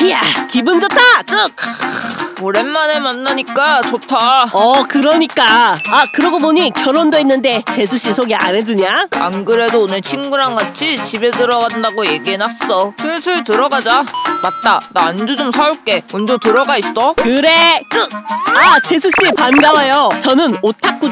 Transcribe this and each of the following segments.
이야, 기분 좋다! 끄! 오랜만에 만나니까 좋다. 그러니까. 그러고 보니 결혼도 했는데 재수씨 소개 안 해주냐? 안 그래도 오늘 친구랑 같이 집에 들어간다고 얘기해놨어. 슬슬 들어가자. 맞다, 나 안주 좀 사올게. 먼저 들어가 있어. 그래, 끄! 재수씨 반가워요. 저는 오타쿠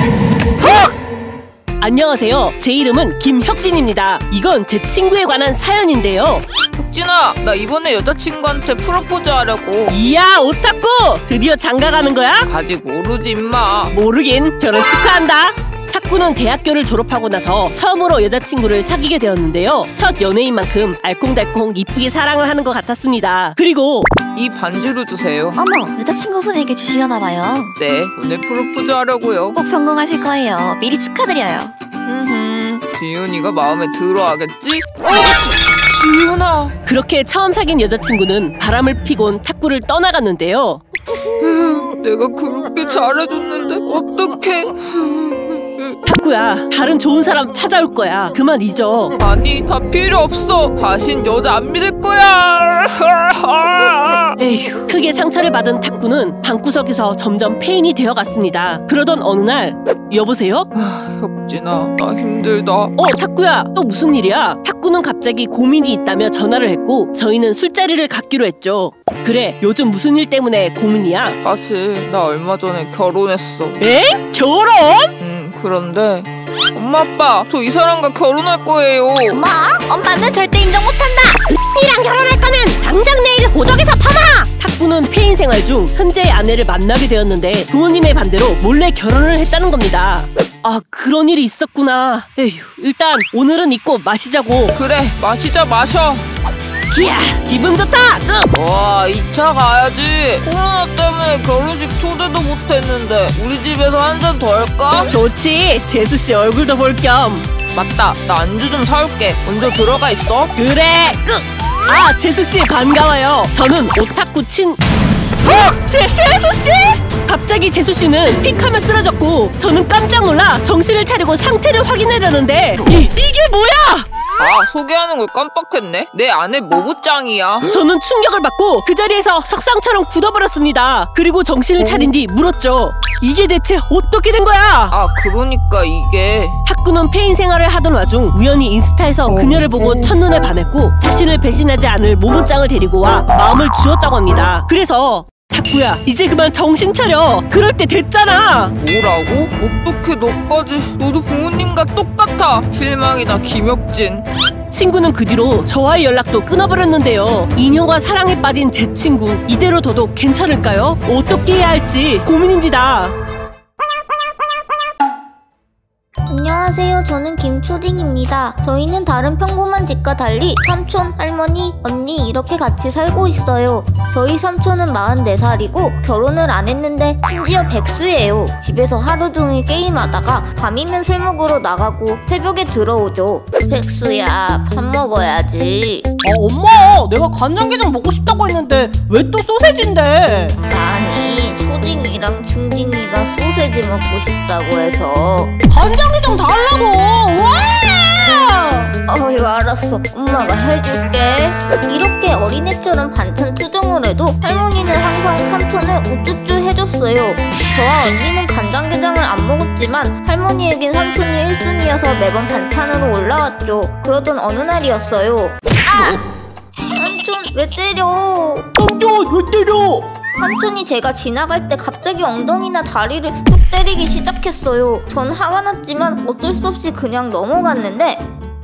안녕하세요. 제 이름은 김혁진입니다. 이건 제 친구에 관한 사연인데요. 혁진아, 나 이번에 여자친구한테 프로포즈 하려고. 이야, 오타쿠! 드디어 장가가는 거야? 아직 모르지 임마. 모르긴. 결혼 축하한다. 타쿠는 대학교를 졸업하고 나서 처음으로 여자친구를 사귀게 되었는데요. 첫 연애인 만큼 알콩달콩 이쁘게 사랑을 하는 것 같았습니다. 그리고 이 반지로 주세요. 어머, 여자친구분에게 주시려나 봐요. 네, 오늘 프로포즈 하려고요. 꼭 성공하실 거예요. 미리 축하드려요. 지윤이가 마음에 들어 하겠지? 지윤아. 그렇게 처음 사귄 여자친구는 바람을 피곤 타쿠를 떠나갔는데요. 내가 그렇게 잘해줬는데 어떡해. 타쿠야, 다른 좋은 사람 찾아올 거야. 그만 잊어. 아니, 다 필요 없어. 다신 여자 안 믿을 거야. 에휴, 크게 상처를 받은 타쿠는 방구석에서 점점 페인이 되어갔습니다. 그러던 어느 날, 여보세요? 혁진아, 나 힘들다. 타쿠야, 또 무슨 일이야? 타쿠는 갑자기 고민이 있다며 전화를 했고 저희는 술자리를 갖기로 했죠. 그래, 요즘 무슨 일 때문에 고민이야? 사실 나 얼마 전에 결혼했어. 에? 결혼? 그런데 엄마 아빠, 저 이 사람과 결혼할 거예요. 엄마는 절대 인정 못한다. 이랑 결혼할 거면 당장 내일 호적에서 파마! 타쿠는 폐인 생활 중 현재의 아내를 만나게 되었는데 부모님의 반대로 몰래 결혼을 했다는 겁니다. 그런 일이 있었구나. 에휴, 일단 오늘은 잊고 마시자고. 그래, 마시자. 마셔. 이야, 기분 좋다! 와, 2차 가야지. 코로나 때문에 결혼식 초대도 못했는데 우리 집에서 한 잔 더 할까? 좋지. 재수씨 얼굴도 볼 겸. 맞다, 나 안주 좀 사올게. 먼저 들어가 있어. 그래, 재수씨 반가워요. 저는 오타쿠 재수씨! 갑자기 재수씨는 픽하며 쓰러졌고 저는 깜짝 놀라 정신을 차리고 상태를 확인하려는데 이게 뭐야! 소개하는 걸 깜빡했네. 내 아내 모부짱이야. 저는 충격을 받고 그 자리에서 석상처럼 굳어버렸습니다. 그리고 정신을 차린 뒤 물었죠. 이게 대체 어떻게 된 거야? 그러니까 이게... 타쿠는 폐인 생활을 하던 와중 우연히 인스타에서 그녀를 보고 첫눈에 반했고 자신을 배신하지 않을 모모짱을 데리고 와 마음을 주었다고 합니다. 그래서 타쿠야, 이제 그만 정신 차려. 그럴 때 됐잖아. 뭐라고? 어떻게 너까지? 너도 부모님과 똑같아. 실망이다, 김혁진. 친구는 그 뒤로 저와의 연락도 끊어버렸는데요. 인연과 사랑에 빠진 제 친구, 이대로 둬도 괜찮을까요? 어떻게 해야 할지 고민입니다. 안녕하세요. 저는 김초딩입니다. 저희는 다른 평범한 집과 달리 삼촌, 할머니, 언니 이렇게 같이 살고 있어요. 저희 삼촌은 44살이고 결혼을 안 했는데 심지어 백수예요. 집에서 하루 종일 게임하다가 밤이면 술 먹으러 나가고 새벽에 들어오죠. 백수야, 밥 먹어야지. 엄마, 내가 간장게장 먹고 싶다고 했는데 왜 또 소세지인데? 아니, 초딩이랑 중딩이가 소세지 먹고 싶다고 해서. 간장게장 달라고! 알았어. 엄마가 해줄게. 이렇게 어린애처럼 반찬 투정을 해도 할머니는 항상 삼촌을 우쭈쭈 해줬어요. 저와 언니는 간장게장을 안 먹었지만 할머니에겐 삼촌이 1순위여서 매번 반찬으로 올라왔죠. 그러던 어느 날이었어요. 삼촌 왜 때려? 삼촌 왜 때려? 삼촌이 제가 지나갈 때 갑자기 엉덩이나 다리를 툭 때리기 시작했어요. 전 화가 났지만 어쩔 수 없이 그냥 넘어갔는데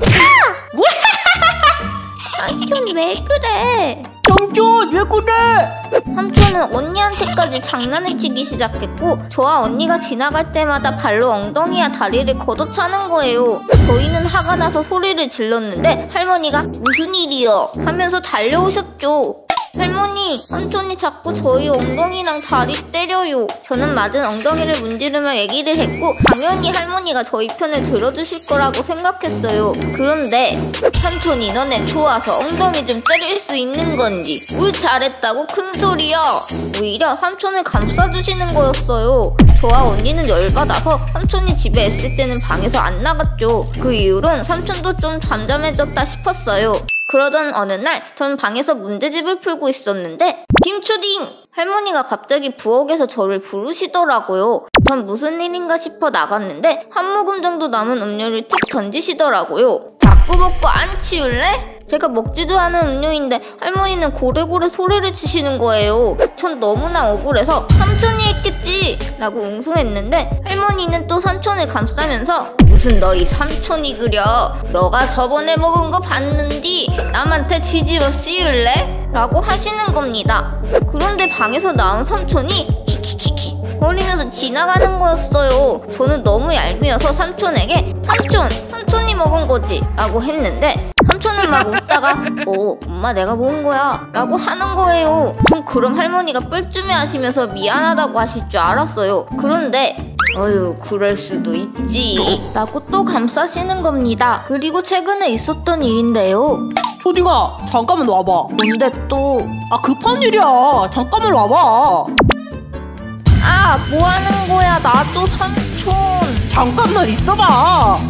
삼촌 왜 그래? 삼촌 왜 그래? 삼촌은 언니한테까지 장난을 치기 시작했고 저와 언니가 지나갈 때마다 발로 엉덩이와 다리를 걷어차는 거예요. 저희는 화가 나서 소리를 질렀는데 할머니가 무슨 일이여? 하면서 달려오셨죠. 할머니, 삼촌이 자꾸 저희 엉덩이랑 다리 때려요. 저는 맞은 엉덩이를 문지르며 얘기를 했고 당연히 할머니가 저희 편을 들어주실 거라고 생각했어요. 그런데 삼촌이 너네 좋아서 엉덩이 좀 때릴 수 있는 건지 뭘 잘했다고 큰 소리야. 오히려 삼촌을 감싸주시는 거였어요. 저와 언니는 열받아서 삼촌이 집에 있을 때는 방에서 안 나갔죠. 그 이후론 삼촌도 좀 잠잠해졌다 싶었어요. 그러던 어느 날 전 방에서 문제집을 풀고 있었는데 김초딩! 할머니가 갑자기 부엌에서 저를 부르시더라고요. 전 무슨 일인가 싶어 나갔는데 한 모금 정도 남은 음료를 툭 던지시더라고요. 자꾸 먹고 안 치울래? 제가 먹지도 않은 음료인데 할머니는 고래고래 소리를 치시는 거예요. 전 너무나 억울해서 삼촌이 했겠지! 라고 웅성했는데 할머니는 또 삼촌을 감싸면서 무슨 너희 삼촌이 그려? 너가 저번에 먹은 거 봤는디 남한테 뒤집어 씌울래? 라고 하시는 겁니다. 그런데 방에서 나온 삼촌이 키키키키 거리면서 지나가는 거였어요. 저는 너무 얄미워서 삼촌에게 삼촌이 먹은 거지 라고 했는데 삼촌은 막 웃다가 엄마 내가 먹은 거야 라고 하는 거예요. 전 그럼 할머니가 뻘쭘해 하시면서 미안하다고 하실 줄 알았어요. 그런데 어휴 그럴 수도 있지 라고 또 감싸시는 겁니다. 그리고 최근에 있었던 일인데요. 초딩아, 잠깐만 와봐. 뭔데 또? 아, 급한 일이야. 잠깐만 와봐. 아 뭐하는 거야 나도 삼촌. 잠깐만 있어봐.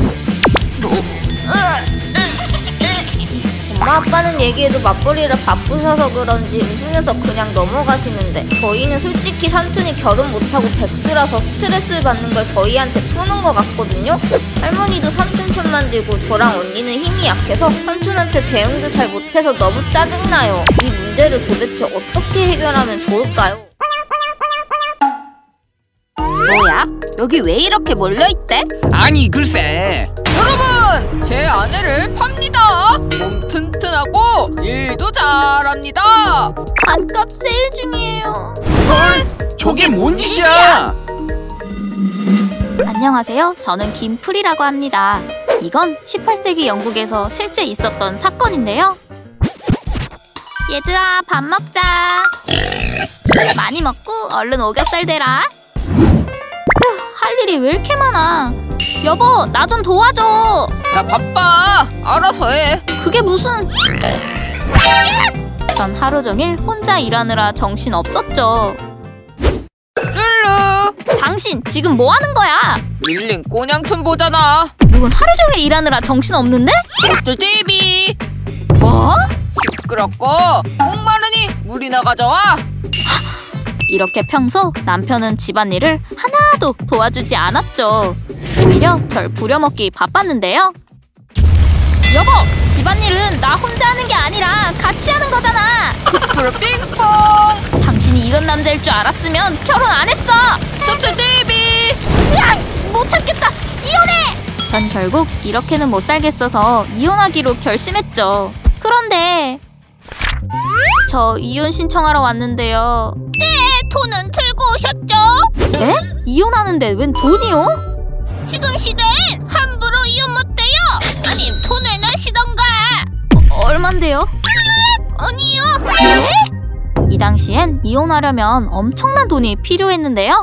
엄마 아빠는 얘기해도 맞벌이라 바쁘셔서 그런지 웃으면서 그냥 넘어가시는데 저희는 솔직히 삼촌이 결혼 못하고 백수라서 스트레스를 받는 걸 저희한테 푸는 것 같거든요. 할머니도 삼촌 편만 들고 저랑 언니는 힘이 약해서 삼촌한테 대응도 잘 못해서 너무 짜증나요. 이 문제를 도대체 어떻게 해결하면 좋을까요? 뭐야? 여기 왜 이렇게 몰려있대? 아니 글쎄. 여러분! 제 아내를 팝니다! 몸 튼튼하고 일도 잘합니다! 반값 세일 중이에요. 저게 뭔 짓이야? 안녕하세요. 저는 김풀이라고 합니다. 이건 18세기 영국에서 실제 있었던 사건인데요. 얘들아, 밥 먹자. 많이 먹고 얼른 오겹살 대라. 할 일이 왜 이렇게 많아? 여보, 나 좀 도와줘. 나 바빠! 알아서 해! 그게 무슨... 전 하루 종일 혼자 일하느라 정신 없었죠. 룰루! 당신 지금 뭐 하는 거야? 밀린 꼬냥툰 보잖아! 누군 하루 종일 일하느라 정신 없는데? 어쩔 TV! 뭐? 시끄럽고 목마르니 물이나 가져와! 이렇게 평소 남편은 집안일을 하나도 도와주지 않았죠. 오히려 절 부려먹기 바빴는데요. 여보! 집안일은 나 혼자 하는 게 아니라 같이 하는 거잖아! 부끄러 빙봉! 당신이 이런 남자일 줄 알았으면 결혼 안 했어! 어쩔 TV! 으악! 못 참겠다! 이혼해! 전 결국 이렇게는 못 살겠어서 이혼하기로 결심했죠. 그런데 저 이혼 신청하러 왔는데요. 돈은 들고 오셨죠? 에? 이혼하는데 웬 돈이요? 지금 시대엔 함부로 이혼 못해요. 아님 돈을 내시던가. 얼만데요? 아니요. 이 당시엔 이혼하려면 엄청난 돈이 필요했는데요.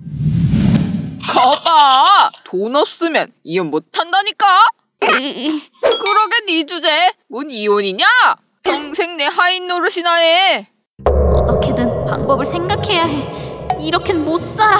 거봐! 돈 없으면 이혼 못한다니까? 그러게 네 주제 뭔 이혼이냐? 평생 내 하인 노릇이나 해. 어떻게든 방법을 생각해야 해. 이렇겐 못 살아.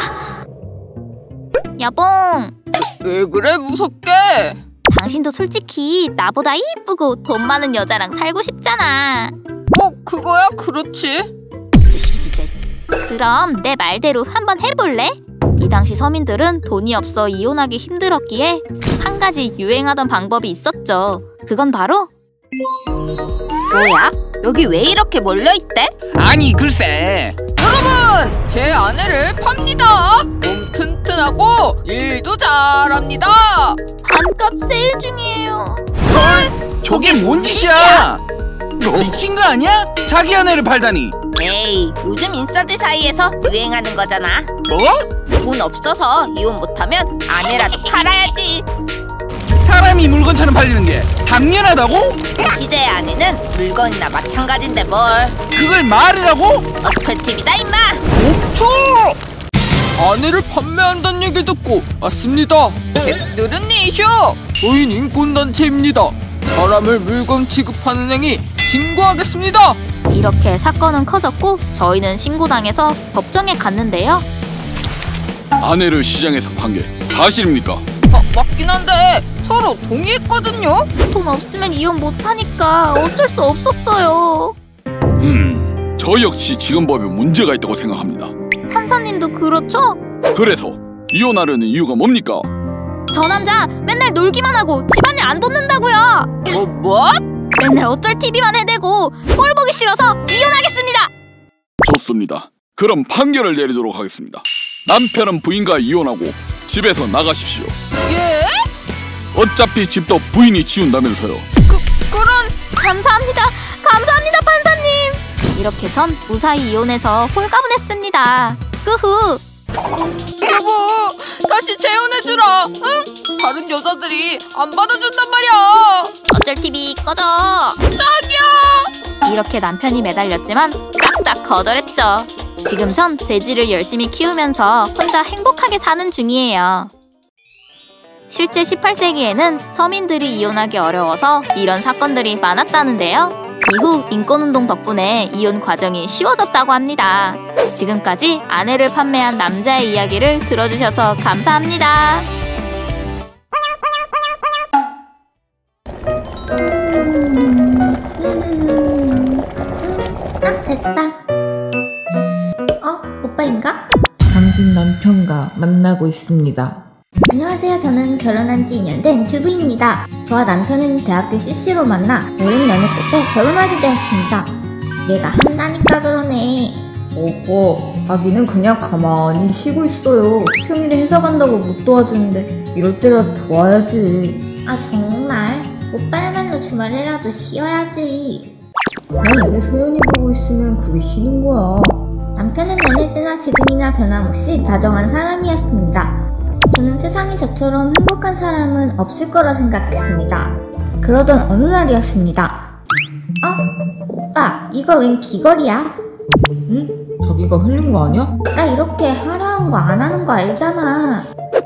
여봉, 왜 그래 무섭게? 당신도 솔직히 나보다 이쁘고 돈 많은 여자랑 살고 싶잖아. 그거야 그렇지. 이 자식이 진짜. 그럼 내 말대로 한번 해볼래? 이 당시 서민들은 돈이 없어 이혼하기 힘들었기에 한 가지 유행하던 방법이 있었죠. 그건 바로... 뭐야? 여기 왜 이렇게 몰려있대? 아니 글쎄. 여러분! 제 아내를 팝니다! 몸 튼튼하고 일도 잘합니다! 반값 세일 중이에요. 저게 뭔 짓이야? 미친 거 아니야? 자기 아내를 팔다니. 에이, 요즘 인싸들 사이에서 유행하는 거잖아. 뭐? 돈 없어서 이혼 못하면 아내라도 팔아야지. 사람이 물건처럼 팔리는 게 당연하다고? 이 시대의 아내는 물건이나 마찬가지인데 뭘. 그걸 말이라고? 어설팁이다 임마. 멈춰! 아내를 판매한다는 얘기 듣고 왔습니다. 객들은 니쇼! 저희는 인권단체입니다. 사람을 물건 취급하는 행위 신고하겠습니다. 이렇게 사건은 커졌고 저희는 신고당해서 법정에 갔는데요. 아내를 시장에서 판 게 사실입니까? 맞긴 한데 서로 동의했거든요. 돈 없으면 이혼 못하니까 어쩔 수 없었어요. 저 역시 지금 법에 문제가 있다고 생각합니다. 판사님도 그렇죠? 그래서 이혼하려는 이유가 뭡니까? 저 남자 맨날 놀기만 하고 집안일 안 돕는다고요. 뭐? 맨날 어쩔 TV만 해대고 꼴 보기 싫어서 이혼하겠습니다. 좋습니다. 그럼 판결을 내리도록 하겠습니다. 남편은 부인과 이혼하고 집에서 나가십시오. 예? 어차피 집도 부인이 지운다면서요. 그런 감사합니다. 감사합니다, 판사님. 이렇게 전 무사히 이혼해서 홀가분했습니다. 끄후. 여보, 다시 재혼해주라. 응? 다른 여자들이 안 받아준단 말이야. 어쩔 TV 꺼져. 자기야. 이렇게 남편이 매달렸지만 싹싹 거절했죠. 지금 전 돼지를 열심히 키우면서 혼자 행복하게 사는 중이에요. 실제 18세기에는 서민들이 이혼하기 어려워서 이런 사건들이 많았다는데요. 이후 인권운동 덕분에 이혼 과정이 쉬워졌다고 합니다. 지금까지 아내를 판매한 남자의 이야기를 들어주셔서 감사합니다. 됐다. 오빠인가? 당신 남편과 만나고 있습니다. 안녕하세요. 저는 결혼한 지 2년 된 주부입니다. 저와 남편은 대학교 CC로 만나 오랜 연애 끝에 결혼하게 되었습니다. 내가 한다니까 그러네. 오호, 자기는 그냥 가만히 쉬고 있어요. 평일에 회사 간다고 못 도와주는데 이럴 때라도 도와야지. 아 정말? 오빠야말로 주말에라도 쉬어야지. 난 우리 소연이 보고 있으면 그게 쉬는 거야. 남편은 연애 때나 지금이나 변함없이 다정한 사람이었습니다. 저는 세상에 저처럼 행복한 사람은 없을 거라 생각했습니다. 그러던 어느 날이었습니다. 오빠, 이거 웬 귀걸이야? 응? 자기가 흘린 거 아니야? 나 이렇게 화려한 거 안 하는 거 알잖아.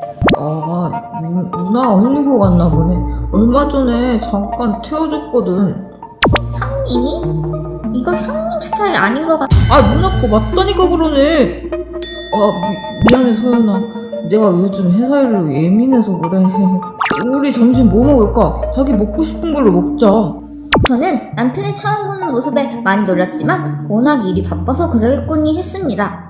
누나가 흘리고 갔나 보네. 얼마 전에 잠깐 태워줬거든. 형님이? 이거 형님 스타일 아닌 것 같아. 누나 거 맞다니까 그러네. 미안해 소연아. 내가 요즘 회사 일로 예민해서 그래. 우리 점심 뭐 먹을까? 자기 먹고 싶은 걸로 먹자. 저는 남편이 처음 보는 모습에 많이 놀랐지만 워낙 일이 바빠서 그러겠거니 했습니다.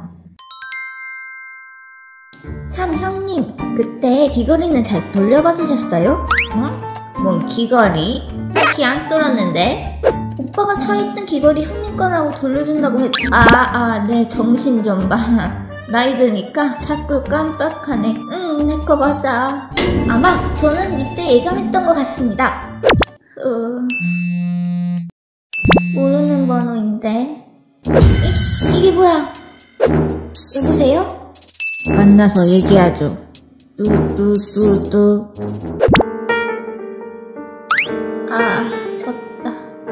형님, 그때 귀걸이는 잘 돌려받으셨어요? 응? 뭔 귀걸이? 나 귀 안 뚫었는데? 오빠가 차에 있던 귀걸이 형님 거라고 돌려준다고 네, 정신 좀 봐. 나이 드니까 자꾸 깜빡하네. 내 거 맞아. 아마 저는 이때 예감했던 것 같습니다. 모르는 번호인데. 이게 뭐야? 여보세요? 만나서 얘기하죠. 뚜뚜뚜뚜. 졌다.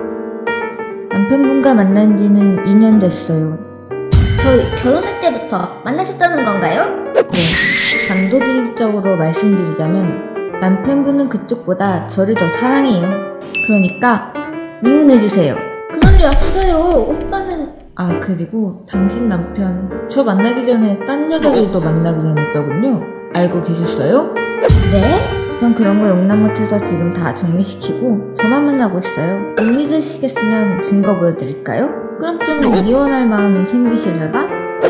남편분과 만난 지는 2년 됐어요. 저희 결혼할 때부터 만나셨다는 건가요? 네, 단도직입적으로 말씀드리자면 남편분은 그쪽보다 저를 더 사랑해요. 그러니까 이혼해주세요. 그럴 리 없어요. 오빠는... 그리고 당신 남편 저 만나기 전에 딴 여자들도 만나고 다녔더군요. 알고 계셨어요? 네? 전 그런 거 용납 못해서 지금 다 정리시키고 저만 만나고 있어요. 못 믿으시겠으면 증거 보여드릴까요? 그럼 좀 이혼할 마음이 생기시려나?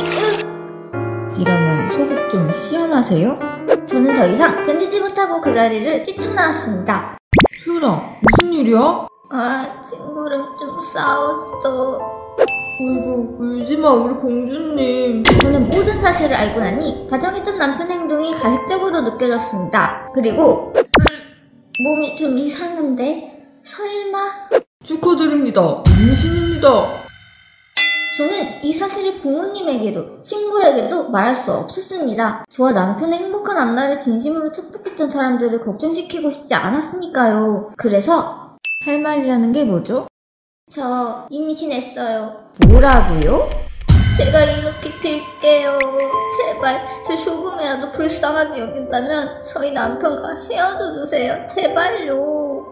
이러면 속이 좀 시원하세요? 저는 더 이상 견디지 못하고 그 자리를 뛰쳐나왔습니다. 효나, 무슨 일이야? 친구랑 좀 싸웠어. 어이구, 울지마 우리 공주님. 저는 모든 사실을 알고 나니 다정했던 남편 행동이 가식적으로 느껴졌습니다. 그리고 몸이 좀 이상한데? 설마? 축하드립니다. 임신입니다. 저는 이 사실을 부모님에게도 친구에게도 말할 수 없었습니다. 저와 남편의 행복한 앞날을 진심으로 축복했던 사람들을 걱정시키고 싶지 않았으니까요. 그래서 할 말이라는 게 뭐죠? 저 임신했어요. 뭐라고요? 제가 이렇게 빌게요. 제발 저 조금이라도 불쌍하게 여긴다면 저희 남편과 헤어져 주세요. 제발요.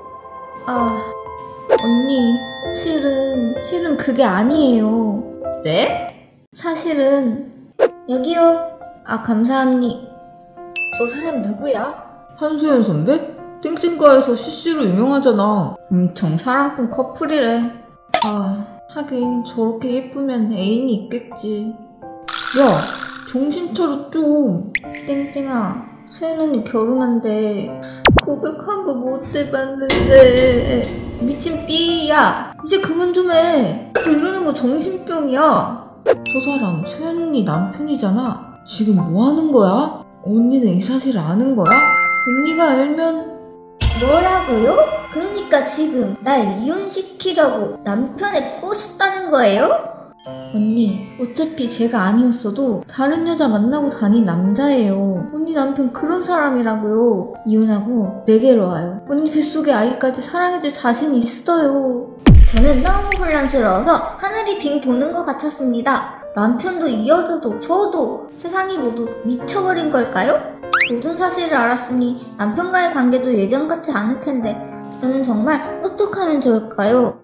언니, 실은 그게 아니에요. 네? 사실은 여기요. 감사합니다. 저 사람 누구야? 한소연 선배? 땡땡가에서 CC로 유명하잖아. 엄청 사랑꾼 커플이래. 아, 하긴 저렇게 예쁘면 애인이 있겠지. 야, 정신 차려 좀. 땡땡아, 소연 언니 결혼한대. 고백한 거 못 해봤는데. 미친 삐야, 이제 그만 좀 해. 너 이러는 거 정신병이야. 저 사람 소연 언니 남편이잖아. 지금 뭐 하는 거야? 언니는 이 사실을 아는 거야? 언니가 알면. 뭐라고요? 그러니까 지금 날 이혼시키려고 남편에 꼬셨다는 거예요? 언니, 어차피 제가 아니었어도 다른 여자 만나고 다닌 남자예요. 언니 남편 그런 사람이라고요. 이혼하고 내게로 와요. 언니 뱃속에 아이까지 사랑해줄 자신 있어요. 저는 너무 혼란스러워서 하늘이 빙 도는 것 같았습니다. 남편도 이 여자도 저도 세상이 모두 미쳐버린 걸까요? 모든 사실을 알았으니 남편과의 관계도 예전 같지 않을 텐데 저는 정말 어떡하면 좋을까요?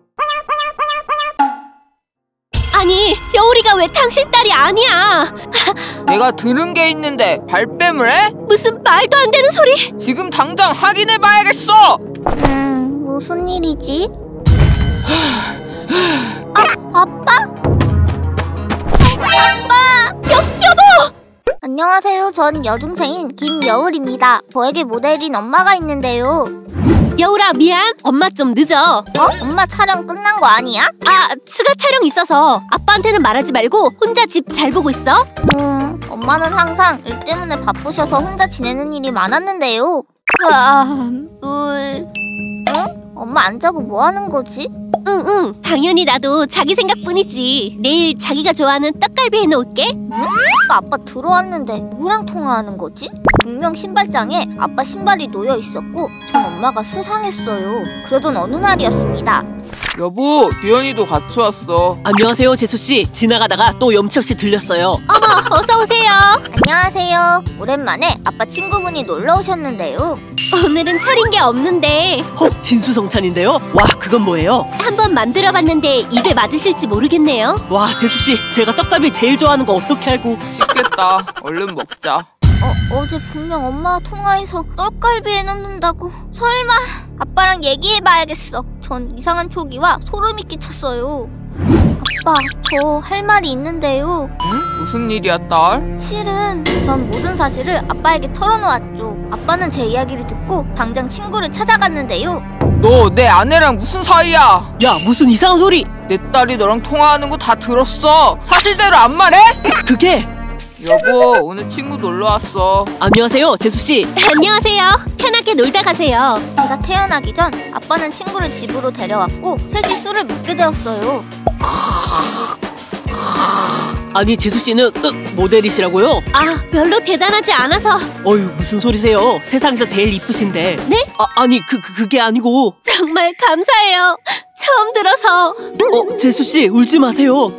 아니, 여울이가 왜 당신 딸이 아니야? 내가 들은 게 있는데 발뺌을 해? 무슨 말도 안 되는 소리! 지금 당장 확인해봐야겠어! 무슨 일이지? 아빠? 여보! 안녕하세요. 전 여중생인 김여울입니다. 저에게 모델인 엄마가 있는데요. 여울아, 미안. 엄마 좀 늦어. 엄마 촬영 끝난 거 아니야? 아, 추가 촬영 있어서 아빠한테는 말하지 말고 혼자 집 잘 보고 있어. 엄마는 항상 일 때문에 바쁘셔서 혼자 지내는 일이 많았는데요. 엄마 안 자고 뭐 하는 거지? 응, 당연히 나도 자기 생각뿐이지. 내일 자기가 좋아하는 떡갈비 해놓을게. 아빠 들어왔는데 누구랑 통화하는 거지? 분명 신발장에 아빠 신발이 놓여 있었고 전 엄마가 수상했어요. 그러던 어느 날이었습니다. 여보, 규현이도 같이 왔어. 안녕하세요, 재수씨. 지나가다가 또 염치 없이 들렸어요. 어머, 어서오세요. 안녕하세요. 오랜만에 아빠 친구분이 놀러 오셨는데요. 오늘은 차린 게 없는데. 진수성찬인데요? 와, 그건 뭐예요? 한번 만들어봤는데 입에 맞으실지 모르겠네요. 와, 재수씨, 제가 떡갈비 제일 좋아하는 거 어떻게 알고. 식겠다. 얼른 먹자. 어제 분명 엄마와 통화해서 떡갈비 해놓는다고. 설마 아빠랑 얘기해봐야겠어. 전 이상한 초기와 소름이 끼쳤어요. 아빠, 저 할 말이 있는데요. 응? 무슨 일이야, 딸? 실은 전 모든 사실을 아빠에게 털어놓았죠. 아빠는 제 이야기를 듣고 당장 친구를 찾아갔는데요. 너 내 아내랑 무슨 사이야? 야, 무슨 이상한 소리. 내 딸이 너랑 통화하는 거 다 들었어. 사실대로 안 말해? 그게. 여보, 오늘 친구 놀러 왔어. 안녕하세요, 재수씨. 안녕하세요. 편하게 놀다 가세요. 제가 태어나기 전 아빠는 친구를 집으로 데려왔고 셋이 술을 먹게 되었어요. 아니, 재수씨는 모델이시라고요? 아, 별로 대단하지 않아서. 어휴, 무슨 소리세요. 세상에서 제일 이쁘신데. 네? 아니, 그게 아니고. 정말 감사해요. 처음 들어서. 재수씨, 울지 마세요.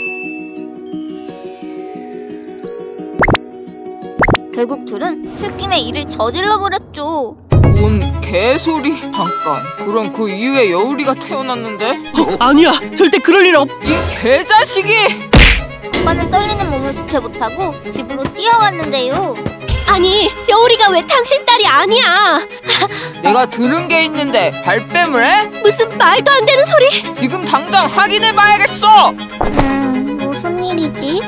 결국 둘은 술김에 일을 저질러버렸죠. 뭔 개소리. 잠깐, 그럼 그 이후에 여울이가 태어났는데? 아니야, 절대 그럴 일 없. 이 개자식이! 아빠는 떨리는 몸을 주체 못하고 집으로 뛰어왔는데요. 아니, 여울이가 왜 당신 딸이 아니야? 내가 들은 게 있는데 발뺌을 해? 무슨 말도 안 되는 소리. 지금 당장 확인해봐야겠어! 무슨 일이지?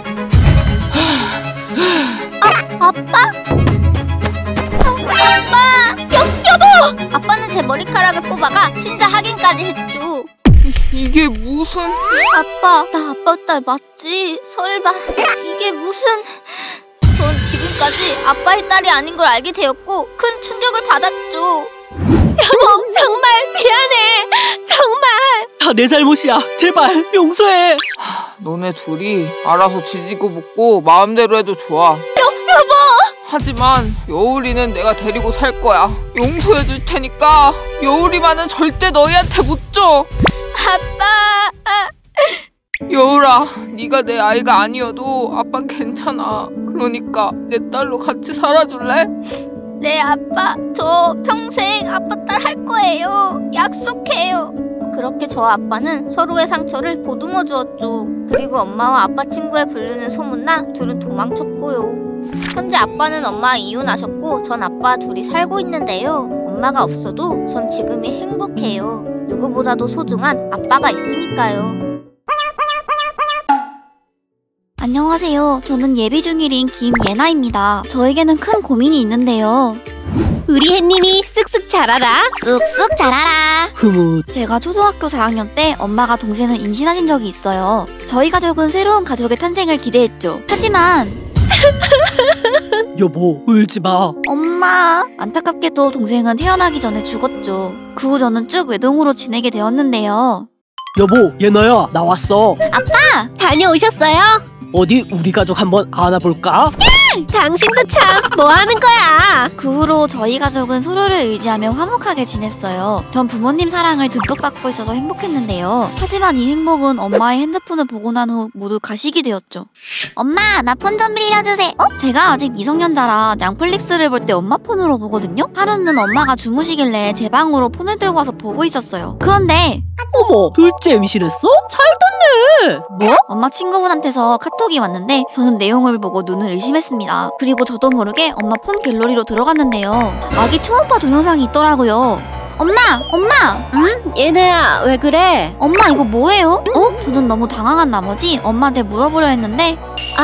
아빠? 아빠! 여보! 아빠는 제 머리카락을 뽑아가 친자 확인까지 했죠. 이게 무슨... 아빠, 나 아빠 딸 맞지? 설마 이게 무슨... 전 지금까지 아빠의 딸이 아닌 걸 알게 되었고 큰 충격을 받았죠. 여보, 정말 미안해. 정말. 다 내 잘못이야. 제발 용서해. 너네 둘이 알아서 지지고 볶고 마음대로 해도 좋아. 여보! 하지만 여울이는 내가 데리고 살 거야. 용서해줄 테니까 여울이만은 절대 너희한테 못 줘. 아빠! 여울아, 네가 내 아이가 아니어도 아빠는 괜찮아. 그러니까 내 딸로 같이 살아줄래? 네, 아빠. 저 평생 아빠 딸 할 거예요. 약속해요. 그렇게 저와 아빠는 서로의 상처를 보듬어 주었죠. 그리고 엄마와 아빠 친구에 불리는 소문나 둘은 도망쳤고요. 현재 아빠는 엄마와 이혼하셨고 전 아빠와 둘이 살고 있는데요. 엄마가 없어도 전 지금이 행복해요. 누구보다도 소중한 아빠가 있으니까요. 안녕하세요. 저는 예비 중일인 김예나입니다. 저에게는 큰 고민이 있는데요. 우리 햇님이 쓱쓱 자라라. 쑥쑥 자라라. 흐뭇. 제가 초등학교 4학년 때 엄마가 동생을 임신하신 적이 있어요. 저희 가족은 새로운 가족의 탄생을 기대했죠. 하지만 여보, 울지마. 엄마, 안타깝게도 동생은 태어나기 전에 죽었죠. 그 후 저는 쭉 외동으로 지내게 되었는데요. 여보, 예나야, 나왔어. 아빠! 다녀오셨어요? 어디 우리 가족 한번 안아볼까? 당신도 참 뭐하는 거야? 그 후로 저희 가족은 서로를 의지하며 화목하게 지냈어요. 전 부모님 사랑을 듬뿍 받고 있어서 행복했는데요. 하지만 이 행복은 엄마의 핸드폰을 보고 난 후 모두 가식이 되었죠. 엄마, 나 폰 좀 빌려주세요. 제가 아직 미성년자라 냥플릭스를 볼 때 엄마 폰으로 보거든요. 하루는 엄마가 주무시길래 제 방으로 폰을 들고 와서 보고 있었어요. 그런데 어머, 둘째 임신했어? 잘 됐네. 뭐? 엄마 친구분한테서 카톡이 왔는데 저는 내용을 보고 눈을 의심했습니다. 그리고 저도 모르게 엄마 폰 갤러리로 들어갔는데요. 아기 초음파 동영상이 있더라고요. 엄마! 응? 예나야, 왜 그래? 엄마 이거 뭐예요? 저는 너무 당황한 나머지 엄마한테 물어보려 했는데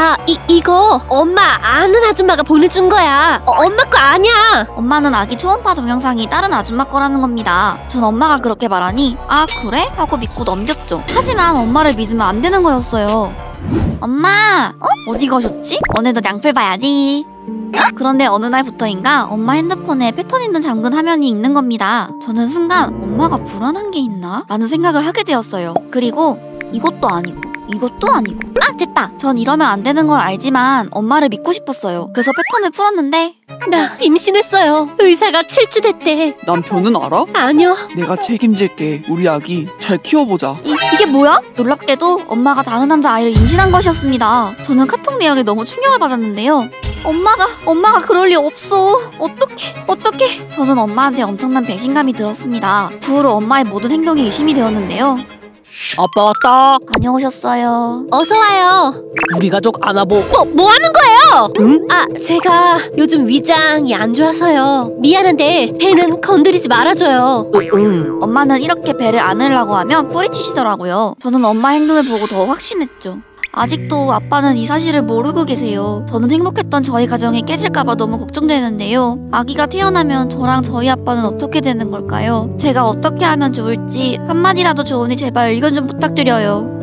이거 엄마 아는 아줌마가 보내준 거야. 엄마 거 아니야. 엄마는 아기 초음파 동영상이 다른 아줌마 거라는 겁니다. 전 엄마가 그렇게 말하니 아 그래? 하고 믿고 넘겼죠. 하지만 엄마를 믿으면 안 되는 거였어요. 엄마! 어디 가셨지? 오늘도 냥플 봐야지. 그런데 어느 날부터인가 엄마 핸드폰에 패턴 있는 잠근 화면이 있는 겁니다. 저는 순간 엄마가 불안한 게 있나? 라는 생각을 하게 되었어요. 그리고 이것도 아니고 이것도 아니고 됐다! 전 이러면 안 되는 걸 알지만 엄마를 믿고 싶었어요. 그래서 패턴을 풀었는데 나 임신했어요. 의사가 7주 됐대. 남편은 알아? 아니요. 내가 책임질게. 우리 아기 잘 키워보자. 이게 뭐야? 놀랍게도 엄마가 다른 남자 아이를 임신한 것이었습니다. 저는 카톡 내용에 너무 충격을 받았는데요. 엄마가 그럴 리 없어. 어떡해. 저는 엄마한테 엄청난 배신감이 들었습니다. 그 후로 엄마의 모든 행동이 의심이 되었는데요. 아빠 왔다. 다녀오셨어요. 어서 와요. 우리 가족 안아보. 뭐 하는 거예요? 응? 제가 요즘 위장이 안 좋아서요. 미안한데 배는 건드리지 말아줘요. 응. 엄마는 이렇게 배를 안으려고 하면 뿌리치시더라고요. 저는 엄마 행동을 보고 더 확신했죠. 아직도 아빠는 이 사실을 모르고 계세요. 저는 행복했던 저희 가정이 깨질까봐 너무 걱정되는데요. 아기가 태어나면 저랑 저희 아빠는 어떻게 되는 걸까요? 제가 어떻게 하면 좋을지 한마디라도 좋으니 제발 의견 좀 부탁드려요.